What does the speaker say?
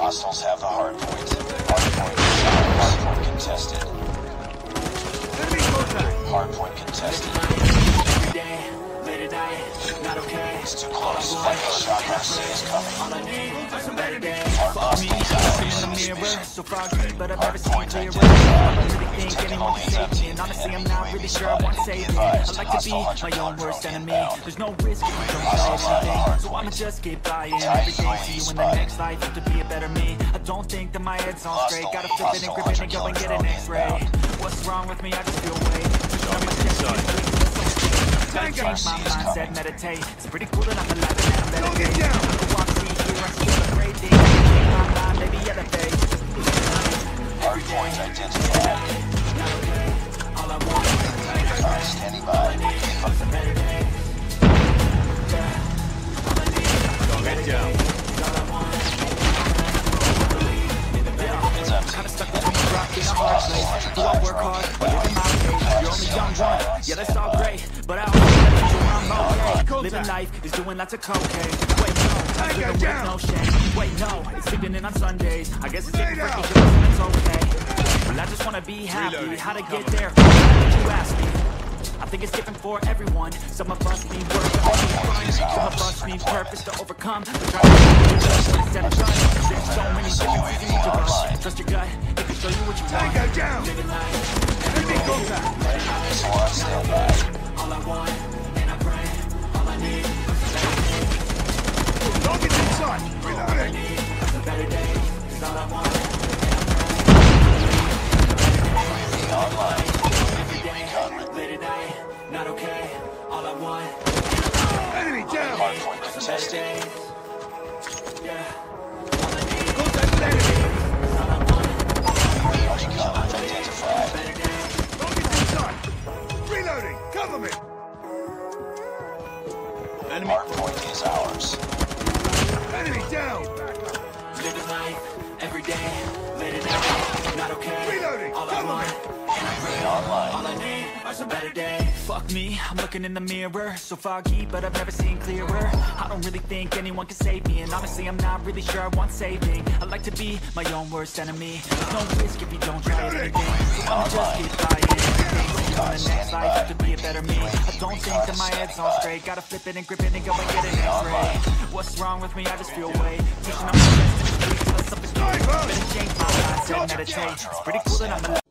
Hostiles have the hard point. Hard point contested. Hard point contested. Every day, late at night, not okay. It's too close. Shotgun C is coming. All I need are some better days. Fuck me, in the mirror, so foggy, but I've never seen clearer. I don't really think anyone can save me, and honestly, I'm not really sure I want to save it. I like to be my own worst enemy. There's no risk if you don't try everything, so I'ma just keep buying every day. See you in the next life, have to be a better me. I don't think that my head's on straight. Gotta flip it and grip it and go and get an X-ray. What's wrong with me? I just feel weight. Gotta change my mindset, meditate. It's pretty cool that I'm alive and I'm better. Don't get down! I can walk through here, I feel a great thing. Change my mind, maybe elevate. Hard point identified. All I want Alright, standing by. is a better day. Don't get down. Kinda stuck with me, rock in a hard place. Do I work hard? Living my way. You're only young one. Yeah, that's all great, but I don't I'm okay. Living life is doing lots of cocaine. Wait, no, I'm living with no shame. Wait, no, it's sleeping in on Sundays. I guess it's getting ridiculous and it's okay. Well, I just wanna be happy. How to get there? You ask me. I think it's different for everyone. Some of us need work to overcome. Some of us need purpose to overcome. We're trying to do instead of trying. There's so many different things you need to rush. Trust your gut, it can show you what you want. Tango down! Living life, Enemy contact! all I want, and I pray. All I need is a better day. Target's inside! All I need is a better day. Is all I want, Online. every day, late at night, not okay. All I want, Enemy down! Hard point contested. yeah. All I need Contact with enemy! is all I want, Recon identified. better day. Target's inside! Reloading! Cover me! Enemy! Hard point is ours. Enemy down! Living life, every day, late at night, not okay. Reloading! All I Cover want, me! Online. all I need are some better days. Fuck me, I'm looking in the mirror. So foggy, but I've never seen clearer. I don't really think anyone can save me, and honestly, I'm not really sure I want saving. I like to be my own worst enemy. There's no risk if you don't try anything, so I'ma just keep buying everything. See you in the next life, have to be a better me. I don't think that my head's on straight. Gotta flip it and grip it and go and get an X-ray. What's wrong with me? I just feel weight. Pushing on my chest in the streets till I suffocate. Better change my mindset, meditate. It's pretty cool that I'm alive